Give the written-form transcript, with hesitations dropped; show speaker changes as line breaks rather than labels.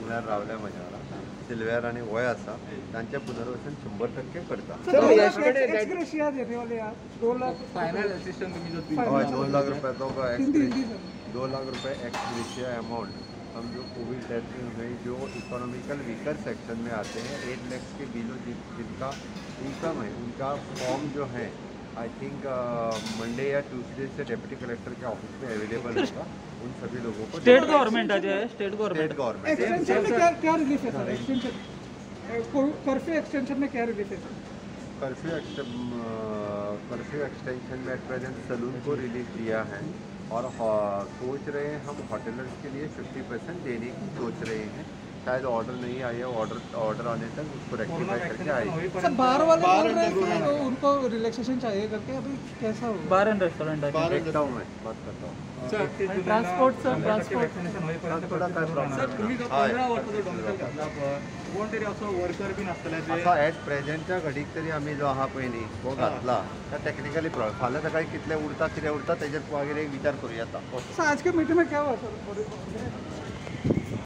Silver रावल्या म्हज्या वांगडा सिल्व्हर आनी वय आसा तांचें पुनर्वसन 100% करता. हय 2 लाख रुपया तो $2 लाख एक्स ग्रेशिया अमाउंट हम जो कोविड डेथ में जो इकोनॉमिकल वीकर सेक्शन में आते हैं 8 लाख के बिलो जिनका इनकम है उनका फॉर्म जो है आई थिंक मंडे या ट्यूसडे से डिप्टी कलेक्टर के ऑफिस में अवेलेबल होगा. उन सभी लोगों को
स्टेट गवर्नमेंट है स्टेट गवर्नमेंट
एक्सटेंशन में क्या रिलीफ है सर? एक्सटेंशन कर्फ्यू एक्सटेंशन में क्या रिलीफ है सर?
कर्फ्यू एक्सटेंशन में एट प्रेजेंट सलून को रिलीफ दिया है और सोच रहे हैं हम होटलर्स के लिए 50% देने की सोच रहे हैं. शायद ऑर्डर नहीं आया है, ऑर्डर आने तक उसको रेक्टिफाई करके आएगी.
सर बार वाले बोल रहे हैं कि उनको रिलैक्सेशन चाहिए करके, अभी कैसा होगा?
बार एंड रेस्टोरेंट है
देखता हूँ मैं बात करता हूँ.
ट्रान्सपोर्ट सर ट्रान्सपोर्ट
असा एट प्रेजेंटच्या घडीक तरी आमी जो आहा पळय न्ही तो घातला त्या टेक्निकली प्रॉब्लेम. फाल्यां सकाळी कितले उरता कितें उरता तेजेर मागीर एक विचार करूं येता.
सर आज के मीटिंग में क्या हुआ सर?